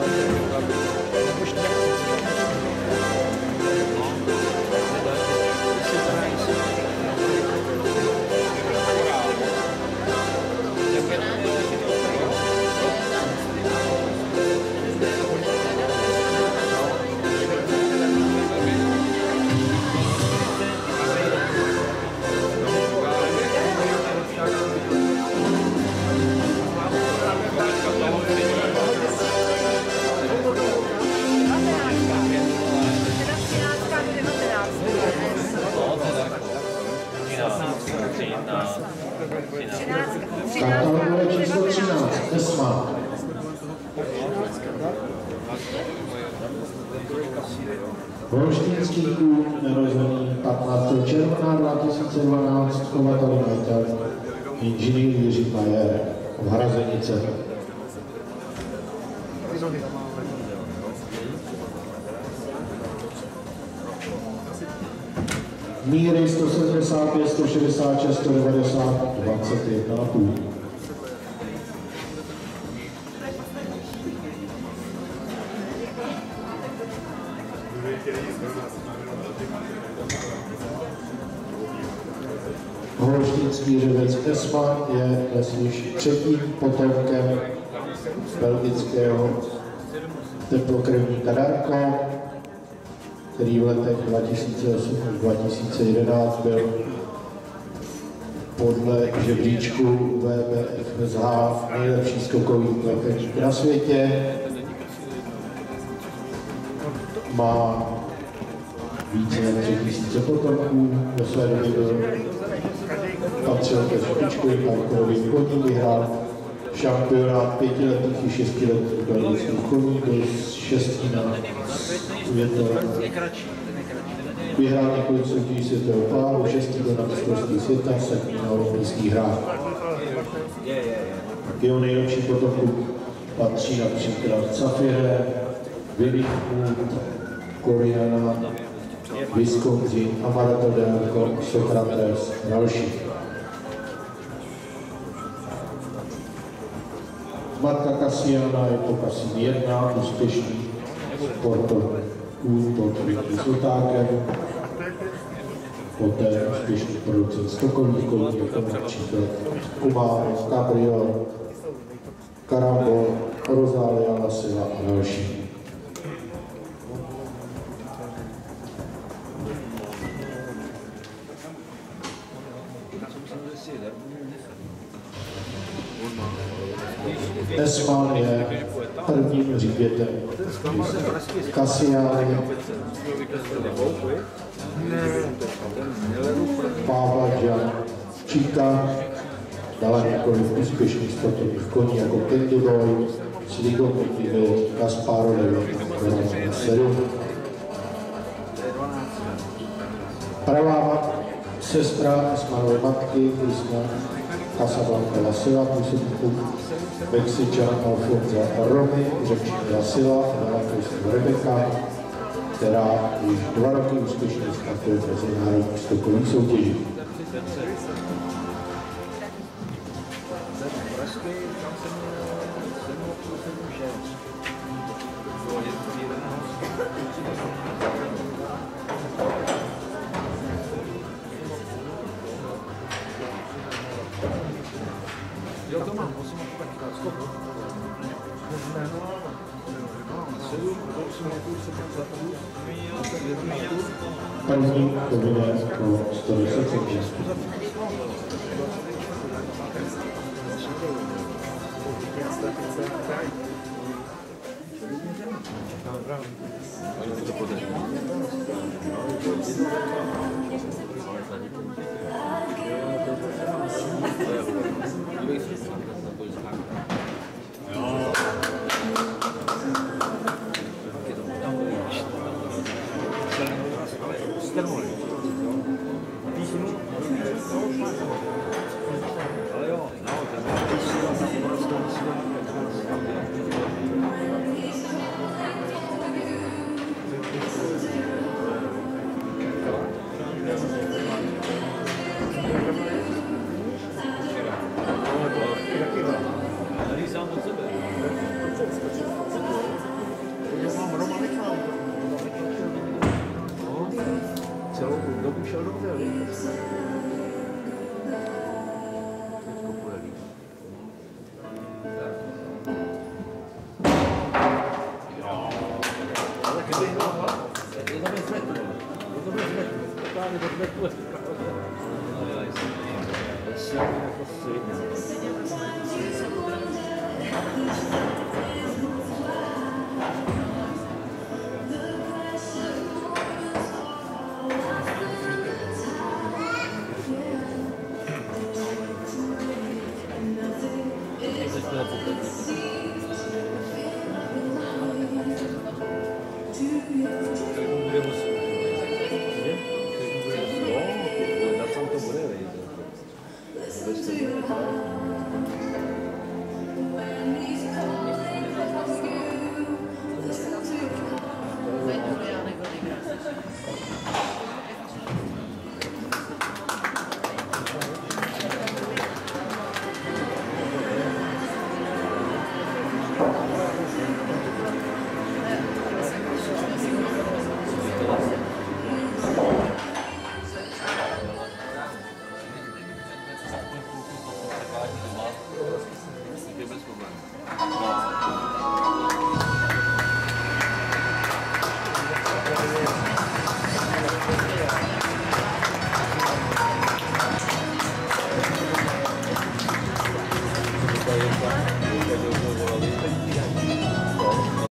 Katalogové číslo 13, Esma. Holštínský klub, narozený 15. června 2012, chovatel majitel, inženýr Jiří Majer, v Hrazenice. Míry 175, 166, 190, 21,5. Holštínský řevec Esma je dnes již třetím potomkem belgického teplokrevníka Darko, který v letech 2008 až 2011 byl podle žebříčku WBFSH nejlepší skokový plechovník na světě. Má více než 3000 potomků, ve své době patřil ke špičkovým parkourovým koním, vyhrál šampionát 5letých i 6letých belgických koní, byl z 6 na vyhrál několik soutěží světového páru, 6 na mistrovství světa, 7 na olympijských hrách. K jeho nejlepším potomkům patří například Safire, Williamwood, Koriana, Wisconsin, Amaretto Delco, Sokrates a další. Matka Cassiana je po Cassini 1, úspěšný sportovní pod Ricky Sotákem, poté úspěšný producent skokových koní, jako například Kumaro, Cabrio, Karambol, Rosalia, Lasila a další. Esma je prvním hřbětem Cassiany, Páva Jan Číka, dala několik úspěšných sportovních koní jako Candy Boy, Sligo Motivy, Kasparo 9, 7. Pravá sestra Esmanové matky, Krishna Casablanca Lasila, působíku Mexičan Alfonza Romy, řečník Lasila, a Rebeka, která již 2 roky úspěšně startuje v mezinárodních skokových soutěžích. Jo, to mám, musím taky skoku. První povede pro 110 sekund. Kdo by šel dobře, víš? Teďko půjde líp. Ale kdyby hrál hlavou, je to bez metu. Je to bez metu. Totálně bez metu. Ještě jako svině.